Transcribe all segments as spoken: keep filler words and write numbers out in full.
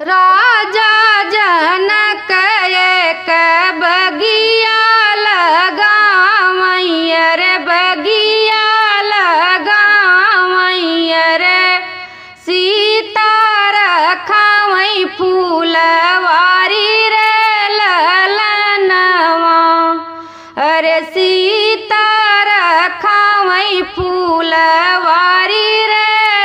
राजा जनक एक बगिया लगावैया रे बगिया लगावैया रे सीता रखावै फूलवारी रे ललनवा। अरे सीता रखावै फूलवारी रे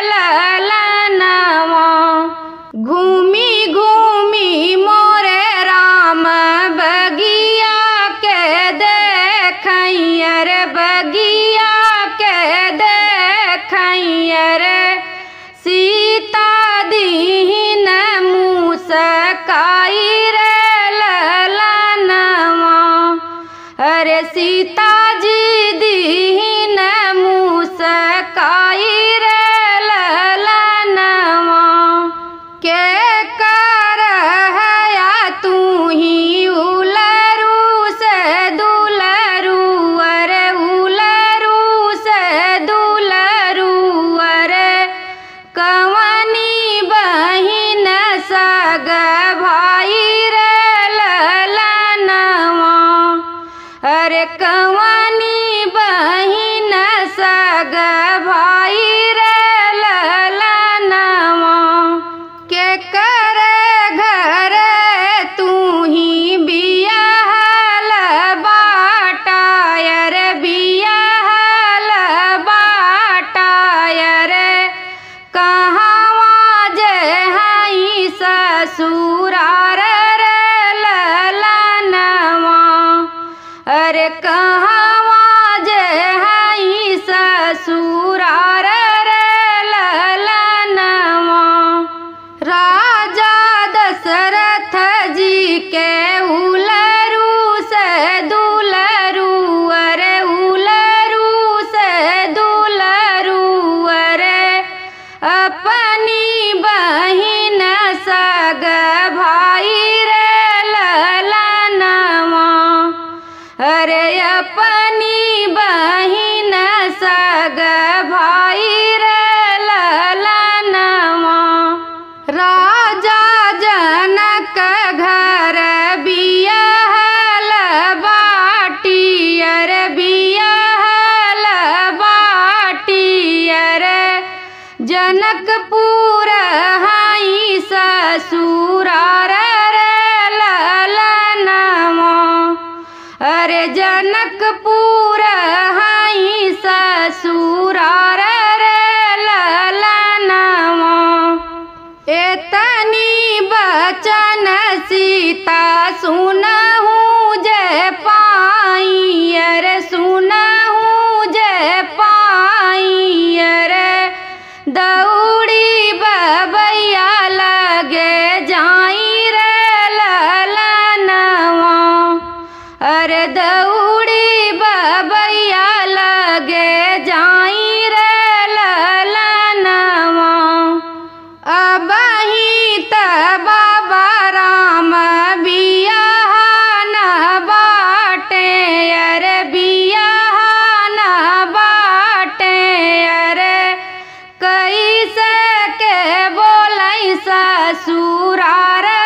ललनवा। घूमी घूमी मोरे राम बगिया के देखैया रे बगिया के देखैया रे सीता दीन मुस्काई रे ललनवा। अरे सीता जी दीन मुस्काई रे ललनवा। के कर है तू ही उलरू से दुलरू अरे उलरू से दुलरू अरे कवनी बहिन सग भाई रे ललनवा। अरे कवनी बहिन सग भाई रे ललनवा। के करे घर तू ही बियाहल बाटाया रे बियाहल बाटाया रे कहवा जे हई ससुरार रे ललनवा। अरे कहवा जे हई ससुरार रे ललनवा। राजा दशरथ जी के उलरू से दुलरू अरे उलरू से दुलरू अरे अपनी बहिन सग भाई रे ललनवा। अरे अपनी बहिन सग भाई रे ललनवा। राजा जनक घर बियाहल बाटी अरे बियाहल बाटी अरे जनकपुर हई ससुरार रे ललनवा। अरे जनकपुर हई ससुरार रे ललनवा। एतनी बचन सीता सुनहु जे पाई अरे सुनहु जे पाई अरे दौड़ी बबैया लगे जाई रे ललनवा। अरे दौड़ी बबैया लगे जाई रे ललनवा। अब ही त बाबा राम बियाहन बाटे अरे बियाहन बाटे अरे कैसे के बोलै ससुरार